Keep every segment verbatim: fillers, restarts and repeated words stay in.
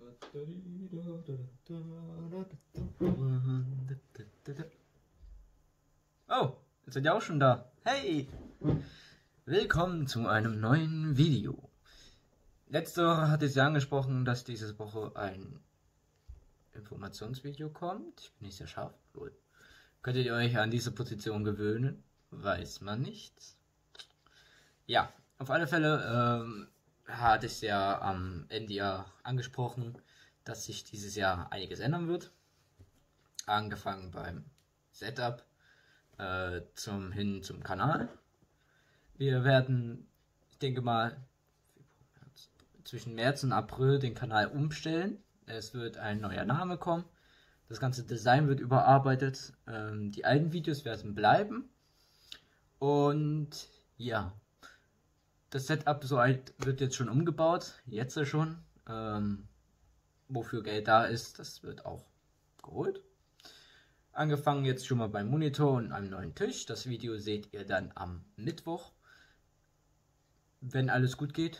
Oh, jetzt seid ihr auch schon da. Hey! Willkommen zu einem neuen Video. Letzte Woche hatte ich ja angesprochen, dass diese Woche ein Informationsvideo kommt. Ich bin nicht sehr scharf. Cool. Könntet ihr euch an diese Position gewöhnen? Weiß man nicht. Ja, auf alle Fälle ähm, hatte ich ja am Ende ja angesprochen, dass sich dieses Jahr einiges ändern wird. Angefangen beim Setup äh, zum hin zum Kanal. Wir werden, ich denke mal, zwischen März und April den Kanal umstellen. Es wird ein neuer Name kommen. Das ganze Design wird überarbeitet. Ähm, die alten Videos werden bleiben. Und ja, das Setup so alt wird jetzt schon umgebaut. Jetzt schon. Ähm, wofür Geld da ist, das wird auch geholt. Angefangen jetzt schon mal beim Monitor und einem neuen Tisch. Das Video seht ihr dann am Mittwoch, wenn alles gut geht.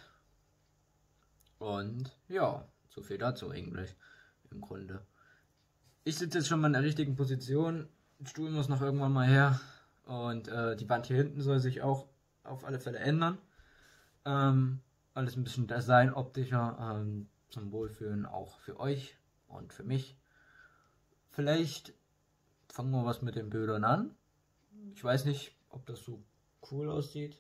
Und ja, so viel dazu eigentlich im Grunde. Ich sitze jetzt schon mal in der richtigen Position. Der Stuhl muss noch irgendwann mal her. Und äh, die Wand hier hinten soll sich auch auf alle Fälle ändern. Ähm, alles ein bisschen Design optischer, ähm, zum Wohlfühlen auch für euch und für mich. Vielleicht fangen wir was mit den Bildern an. Ich weiß nicht, ob das so cool aussieht.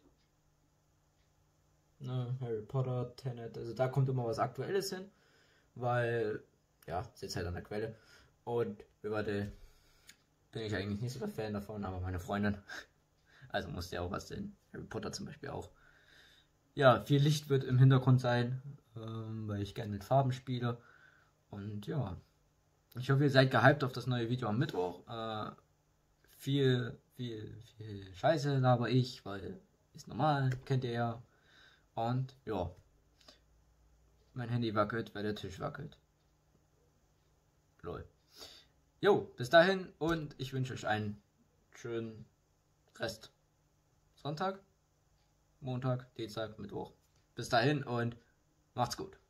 Ne, Harry Potter, Tenet, also da kommt immer was Aktuelles hin, weil, ja, ist jetzt halt an der Quelle. Und Riverdale bin ich eigentlich nicht so der Fan davon, aber meine Freundin, also musste ja auch was sehen. Harry Potter zum Beispiel auch. Ja, viel Licht wird im Hintergrund sein, ähm, weil ich gerne mit Farben spiele. Und ja, ich hoffe, ihr seid gehypt auf das neue Video am Mittwoch. Äh, viel, viel, viel Scheiße laber ich, weil ist normal, kennt ihr ja. Und ja, mein Handy wackelt, weil der Tisch wackelt. Lol. Jo, bis dahin und ich wünsche euch einen schönen Rest. Sonntag, Montag, Dienstag, Mittwoch. Bis dahin und macht's gut.